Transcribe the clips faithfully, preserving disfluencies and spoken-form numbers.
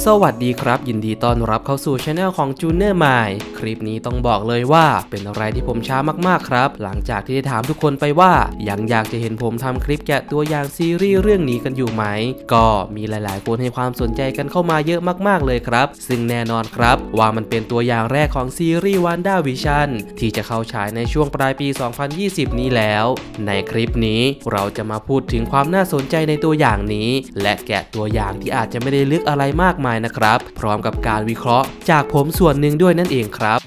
สวัสดีครับยินดีต้อนรับเข้าสู่ช anel ของ Juner Mind คลิปนี้ต้องบอกเลยว่าเป็นอะไรที่ผมช้ามากๆครับหลังจากที่ได้ถามทุกคนไปว่ายังอยากจะเห็นผมทำคลิปแกะตัวอย่างซีรีส์เรื่องนี้กันอยู่ไหมก็มีหลายๆคนให้ความสนใจกันเข้ามาเยอะมากๆเลยครับซึ่งแน่นอนครับว่ามันเป็นตัวอย่างแรกของซีรีส์ WandaVision ที่จะเข้าฉายในช่วงปลายปี สองพันยี่สิบ นี้แล้วในคลิปนี้เราจะมาพูดถึงความน่าสนใจในตัวอย่างนี้และแกะตัวอย่างที่อาจจะไม่ได้ลึกอะไรมากมายนะครับพร้อมกับการวิเคราะห์จากผมส่วนหนึ่งด้วยนั่นเองครับ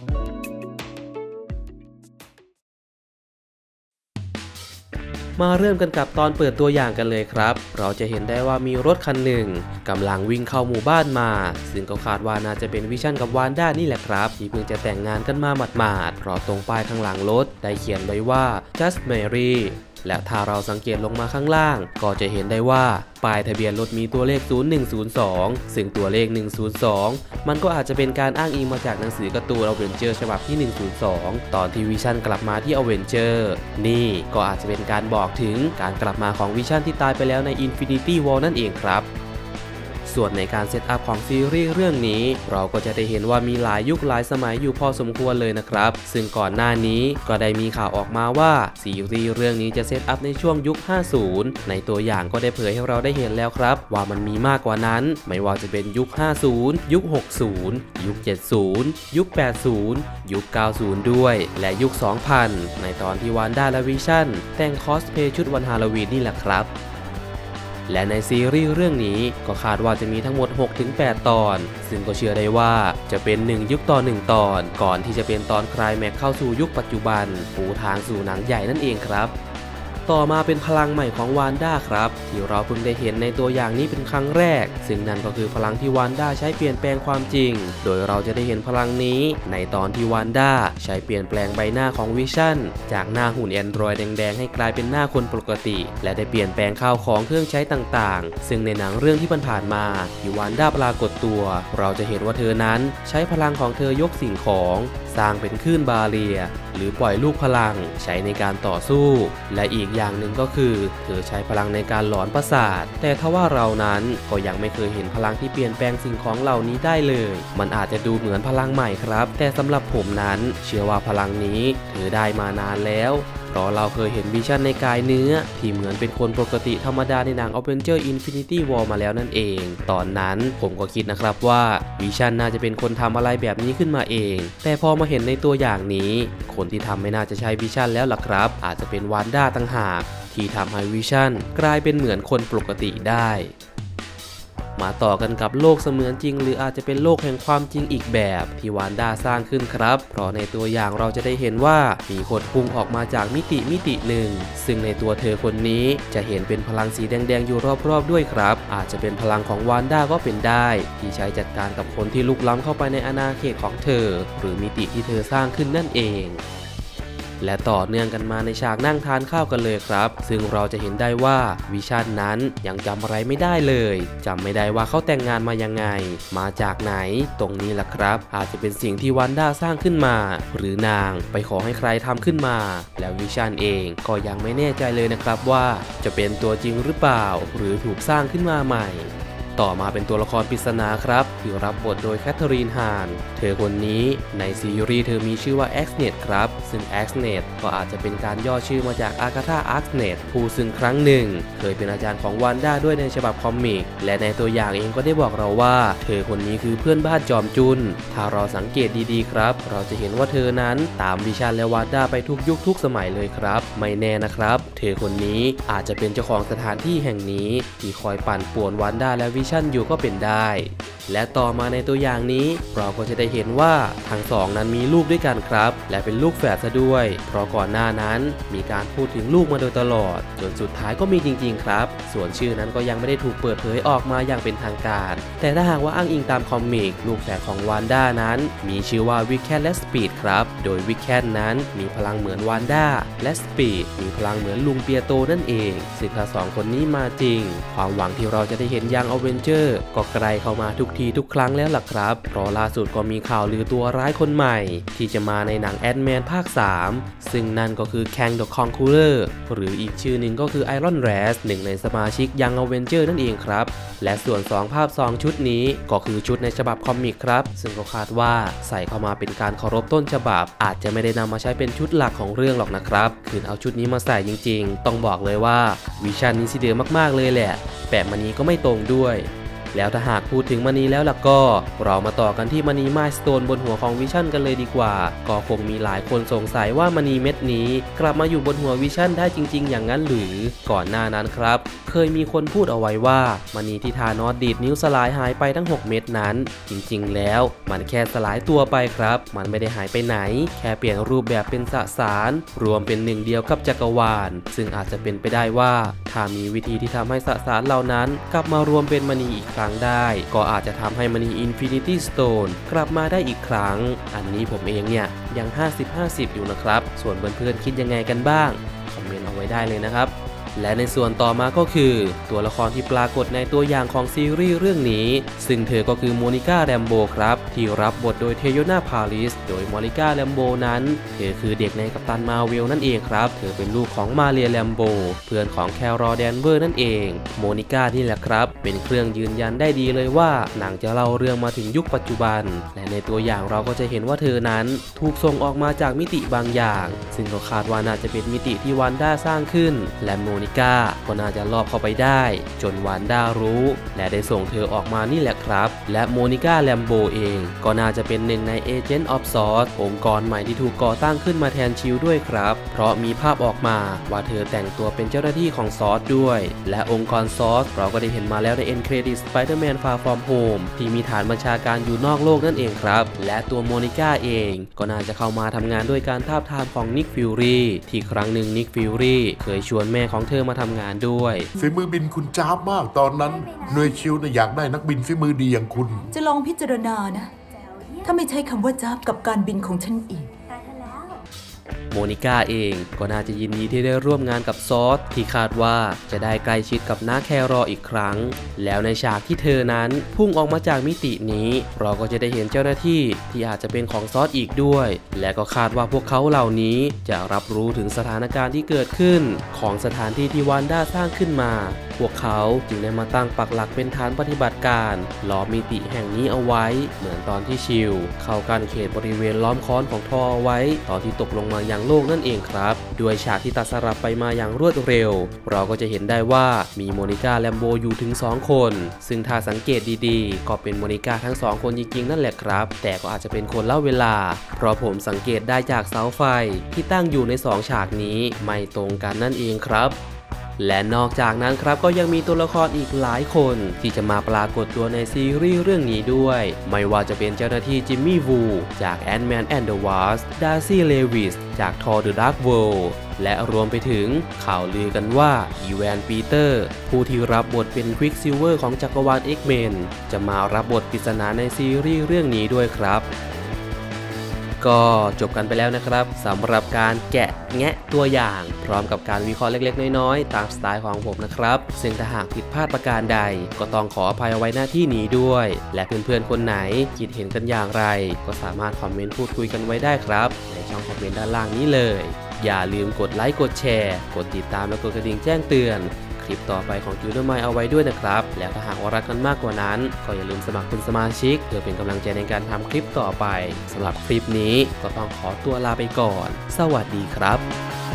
มาเริ่มกันกับตอนเปิดตัวอย่างกันเลยครับเราจะเห็นได้ว่ามีรถคันหนึ่งกำลังวิ่งเข้าหมู่บ้านมาซึ่งก็คาดว่าน่าจะเป็นวิชั่นกับวานด้านี่แหละครับที่เพิ่งจะแต่งงานกันมาหมาดๆเพราะตรงป้ายข้างหลังรถได้เขียนไว้ว่า just marryและถ้าเราสังเกตลงมาข้างล่างก็จะเห็นได้ว่าป้ายทะเบียนรถมีตัวเลขศูนย์หนึ่งศูนย์สองซึ่งตัวเลขหนึ่งศูนย์สองมันก็อาจจะเป็นการอ้างอิงมาจากหนังสือการ์ตูนอเวนเจอร์ฉบับที่หนึ่งศูนย์สองตอนที่วิชั่นกลับมาที่อเวนเจอร์นี่ก็อาจจะเป็นการบอกถึงการกลับมาของวิชั่นที่ตายไปแล้วใน Infinity War นั่นเองครับส่วนในการเซตอัพของซีรีส์เรื่องนี้เราก็จะได้เห็นว่ามีหลายยุคหลายสมัยอยู่พอสมควรเลยนะครับซึ่งก่อนหน้านี้ก็ได้มีข่าวออกมาว่าซีรีส์เรื่องนี้จะเซตอัพในช่วงยุคห้าสิบในตัวอย่างก็ได้เผยให้เราได้เห็นแล้วครับว่ามันมีมากกว่านั้นไม่ว่าจะเป็นยุคห้าสิบยุคหกสิบยุคเจ็ดสิบยุคแปดสิบยุคเก้าสิบด้วยและยุคสองพันในตอนที่วานด้าและวิชั่นแต่งคอสเพลย์ชุดวันฮาโลวีนนี่แหละครับและในซีรีส์เรื่องนี้ก็คาดว่าจะมีทั้งหมด หกถึงแปด ตอนซึ่งก็เชื่อได้ว่าจะเป็นหนึ่งยุคต่อหนึ่งตอนก่อนที่จะเป็นตอนไคลแม็กซ์เข้าสู่ยุคปัจจุบันปูทางสู่หนังใหญ่นั่นเองครับต่อมาเป็นพลังใหม่ของวานด้าครับที่เราเพิ่งได้เห็นในตัวอย่างนี้เป็นครั้งแรกซึ่งนั่นก็คือพลังที่วานด้าใช้เปลี่ยนแปลงความจริงโดยเราจะได้เห็นพลังนี้ในตอนที่วานด้าใช้เปลี่ยนแปลงใบหน้าของวิชั่นจากหน้าหุ่นแอนดรอยด์แดงๆให้กลายเป็นหน้าคนปกติและได้เปลี่ยนแปลงข้าวของเครื่องใช้ต่างๆซึ่งในหนังเรื่องที่ผ่านมาที่วานด้าปรากฏตัวเราจะเห็นว่าเธอนั้นใช้พลังของเธอยกสิ่งของสร้างเป็นคลื่นบาเรียหรือปล่อยลูกพลังใช้ในการต่อสู้และอีกอย่างหนึ่งก็คือเธอใช้พลังในการหลอนประสาทแต่ทว่าเรานั้นก็ยังไม่เคยเห็นพลังที่เปลี่ยนแปลงสิ่งของเหล่านี้ได้เลยมันอาจจะดูเหมือนพลังใหม่ครับแต่สำหรับผมนั้นเชื่อว่าพลังนี้เธอได้มานานแล้วเพราะเราเคยเห็นวิชั่นในกายเนื้อที่เหมือนเป็นคนปกติธรรมดาในหนัง Avengers Infinity War มาแล้วนั่นเองตอนนั้นผมก็คิดนะครับว่าวิชั่นน่าจะเป็นคนทำอะไรแบบนี้ขึ้นมาเองแต่พอมาเห็นในตัวอย่างนี้คนที่ทำไม่น่าจะใช่วิชั่นแล้วล่ะครับอาจจะเป็นวานด้าต่างหากที่ทำให้วิชั่นกลายเป็นเหมือนคนปกติได้มาต่อกันกับโลกเสมือนจริงหรืออาจจะเป็นโลกแห่งความจริงอีกแบบที่วานด้าสร้างขึ้นครับเพราะในตัวอย่างเราจะได้เห็นว่ามีคนพุ่งออกมาจากมิติมิติหนึ่งซึ่งในตัวเธอคนนี้จะเห็นเป็นพลังสีแดงๆอยู่รอบๆด้วยครับอาจจะเป็นพลังของวานด้าก็เป็นได้ที่ใช้จัดการกับคนที่ลุกล้ำเข้าไปในอาณาเขตของเธอหรือมิติที่เธอสร้างขึ้นนั่นเองและต่อเนื่องกันมาในฉากนั่งทานข้าวกันเลยครับซึ่งเราจะเห็นได้ว่าวิชั่นนั้นยังจำอะไรไม่ได้เลยจำไม่ได้ว่าเขาแต่งงานมายังไงมาจากไหนตรงนี้แหละครับอาจจะเป็นสิ่งที่วานด้าสร้างขึ้นมาหรือนางไปขอให้ใครทำขึ้นมาแล้ววิชั่นเองก็ยังไม่แน่ใจเลยนะครับว่าจะเป็นตัวจริงหรือเปล่าหรือถูกสร้างขึ้นมาใหม่ต่อมาเป็นตัวละครปริศนาครับที่รับบทโดยแคทเธอรีน ฮานเธอคนนี้ในซีรีส์เธอมีชื่อว่า แอ็กซ์เน็ต ครับซึ่ง แอ็กซ์เน็ต ก็อาจจะเป็นการย่อชื่อมาจากอากาธา อาร์คเน็ตผู้ซึ่งครั้งหนึ่งเคยเป็นอาจารย์ของวานด้าด้วยในฉบับคอมิกและในตัวอย่างเองก็ได้บอกเราว่าเธอคนนี้คือเพื่อนบ้านจอมจุนถ้าเราสังเกตดีๆครับเราจะเห็นว่าเธอนั้นตามวิชั่นและวานด้าไปทุกยุคทุกสมัยเลยครับไม่แน่นะครับเธอคนนี้อาจจะเป็นเจ้าของสถานที่แห่งนี้ที่คอยปั่นป่วนวานด้าและวิชั่นอยู่ก็เป็นได้และต่อมาในตัวอย่างนี้เราก็จะได้เห็นว่าทั้งสองนั้นมีลูกด้วยกันครับและเป็นลูกแฝดซะด้วยเพราะก่อนหน้านั้นมีการพูดถึงลูกมาโดยตลอดจนสุดท้ายก็มีจริงๆครับส่วนชื่อนั้นก็ยังไม่ได้ถูกเปิดเผยออกมาอย่างเป็นทางการแต่ถ้าหากว่าอ้างอิงตามคอมิกลูกแฝดของวานด้านั้นมีชื่อว่าวิกแคนและสปีดครับโดยวิกแคนนั้นมีพลังเหมือนวานด้าและสปีดมีพลังเหมือนลุงเปียโตนั่นเองซึ่งถ้าสองคนนี้มาจริงความหวังที่เราจะได้เห็นยังอเวนเจอร์ก็ไกลเข้ามาทุกทีทุกครั้งแล้วล่ะครับเพราะล่าสุดก็มีข่าวลือตัวร้ายคนใหม่ที่จะมาในหนังแอนท์แมนภาคสามซึ่งนั่นก็คือแคง เดอะ คอนคูเลอร์หรืออีกชื่อหนึ่งก็คือไอรอนแรสหนึ่งในสมาชิกยังอเวนเจอร์นั่นเองครับและส่วนสองภาพสองชุดนี้ก็คือชุดในฉบับคอมิกครับซึ่งก็คาดว่าใส่เข้ามาเป็นการเคารพต้นฉบับอาจจะไม่ได้นำมาใช้เป็นชุดหลักของเรื่องหรอกนะครับคืนเอาชุดนี้มาใส่จริงๆต้องบอกเลยว่าวิชั่นนี้สิเดือมากๆเลยแหละแปะมันนี้ก็ไม่ตรงด้วยแล้วถ้าหากพูดถึงมณีแล้วล่ะก็เรามาต่อกันที่มณีไมล์สโตนบนหัวของวิชั่นกันเลยดีกว่าก็คงมีหลายคนสงสัยว่ามณีเม็ดนี้กลับมาอยู่บนหัววิชั่นได้จริงๆอย่างนั้นหรือก่อนหน้านั้นครับเคยมีคนพูดเอาไว้ว่ามณีที่ธานอสดีดนิ้วสลายหายไปทั้งหกเม็ดนั้นจริงๆแล้วมันแค่สลายตัวไปครับมันไม่ได้หายไปไหนแค่เปลี่ยนรูปแบบเป็นสสารรวมเป็นหนึ่งเดียวกับจักรวาลซึ่งอาจจะเป็นไปได้ว่าถ้ามีวิธีที่ทำให้สสารเหล่านั้นกลับมารวมเป็นมณีอีกครั้งได้ก็อาจจะทำให้มณี Infinity Stone กลับมาได้อีกครั้งอันนี้ผมเองเนี่ยยัง ห้าสิบ ห้าสิบ อยู่นะครับส่วนเพื่อนๆคิดยังไงกันบ้างคอมเมนต์เอาไว้ได้เลยนะครับและในส่วนต่อมาก็คือตัวละครที่ปรากฏในตัวอย่างของซีรีส์เรื่องนี้ซึ่งเธอก็คือโมนิก้าแรมโบครับที่รับบทโดยเทโยนาพาริสโดยโมนิก้าแรมโบนั้นเธอคือเด็กในกัปตันมาเวลนั่นเองครับเธอเป็นลูกของมาเรียแรมโบเพื่อนของแคลรอแดนเวอร์นั่นเองโมนิก้านี่แหละครับเป็นเครื่องยืนยันได้ดีเลยว่าหนังจะเล่าเรื่องมาถึงยุคปัจจุบันและในตัวอย่างเราก็จะเห็นว่าเธอนั้นถูกส่งออกมาจากมิติบางอย่างซึ่งก็คาดว่าน่าจะเป็นมิติที่วันด้าสร้างขึ้นและโมนิก้าก็น่าจะลอบเข้าไปได้จนวันด้ารู้และได้ส่งเธอออกมานี่แหละครับและโมนิก้าแรมโบเองก็น่าจะเป็นหนึ่งใน Agent of ซอร์ส องค์กรใหม่ที่ถูกก่อตั้งขึ้นมาแทนชิลด้วยครับเพราะมีภาพออกมาว่าเธอแต่งตัวเป็นเจ้าหน้าที่ของซอร์สด้วยและองค์กรซอร์สเราก็ได้เห็นมาแล้วใน End Credit Spider-Man Far From Home ที่มีฐานบัญชาการอยู่นอกโลกนั่นเองครับและตัวโมนิก้าเองก็น่าจะเข้ามาทำงานด้วยการทาบทามของนิกฟิวรีที่ครั้งหนึ่งนิกฟิวรีเคยชวนแม่ของเธอมาทำงานด้วยฝีมือบินคุณจ้าบมากตอนนั้นหน่วยชิลน่ะอยากได้นักบินฝีมือดีอย่างคุณจะลองพิจารณานะถ้าไม่ใช้คำว่าจ้าบกับการบินของฉันอีกโมนิก้าเองก็น่าจะยินดีที่ได้ร่วมงานกับซอสที่คาดว่าจะได้ใกล้ชิดกับน้าแครออีกครั้งแล้วในฉากที่เธอนั้นพุ่งออกมาจากมิตินี้เราก็จะได้เห็นเจ้าหน้าที่ที่อาจจะเป็นของซอสอีกด้วยและก็คาดว่าพวกเขาเหล่านี้จะรับรู้ถึงสถานการณ์ที่เกิดขึ้นของสถานที่ที่วันด้าสร้างขึ้นมาพวกเขาจึงได้มาตั้งปักหลักเป็นฐานปฏิบัติการล้อมมิติแห่งนี้เอาไว้เหมือนตอนที่ชิลเข้ากันเขตบริเวณล้อมค้อนของทอเอาไว้ตอนที่ตกลงมาอย่างโลกนั่นเองครับด้วยฉากที่ตัดสลับไปมาอย่างรวดเร็วเราก็จะเห็นได้ว่ามีโมนิก้าแรมโบอยู่ถึงสองคนซึ่งถ้าสังเกตดีๆก็เป็นโมนิก้าทั้งสองคนจริงๆนั่นแหละครับแต่ก็อาจจะเป็นคนเล่าเวลาเพราะผมสังเกตได้จากเสาไฟที่ตั้งอยู่ในสองฉากนี้ไม่ตรงกันนั่นเองครับและนอกจากนั้นครับก็ยังมีตัวละครอีกหลายคนที่จะมาปรากฏตัวในซีรีส์เรื่องนี้ด้วยไม่ว่าจะเป็นเจ้าหน้าที่จิมมี่วูจาก Ant-Man and the Wasp ดาร์ซี่เลวิสจาก Thor The Dark World และรวมไปถึงข่าวลือกันว่าอีแวนปีเตอร์ผู้ที่รับบทเป็นควิกซิลเวอร์ของจักรวาล X-Men จะมารับบทปริศนาในซีรีส์เรื่องนี้ด้วยครับก็จบกันไปแล้วนะครับสำหรับการแกะแงะตัวอย่างพร้อมกับการวิเคราะห์เล็กๆน้อยๆตามสไตล์ของผมนะครับซึ่งถ้าหากผิดพลาดประการใดก็ต้องขออภัยเอาไว้หน้าที่นี้ด้วยและเพื่อนๆคนไหนคิดเห็นกันอย่างไรก็สามารถคอมเมนต์พูดคุยกันไว้ได้ครับในช่องคอมเมนต์ด้านล่างนี้เลยอย่าลืมกดไลค์กดแชร์กดติดตามและกดกระดิ่งแจ้งเตือนคลิปต่อไปของจูเนอร์ไมล์เอาไว้ด้วยนะครับแล้วถ้าหากว่ารักกันมากกว่านั้นก็อย่าลืมสมัครเป็นสมาชิกเพื่อเป็นกำลังใจในการทำคลิปต่อไปสำหรับคลิปนี้ก็ต้องขอตัวลาไปก่อนสวัสดีครับ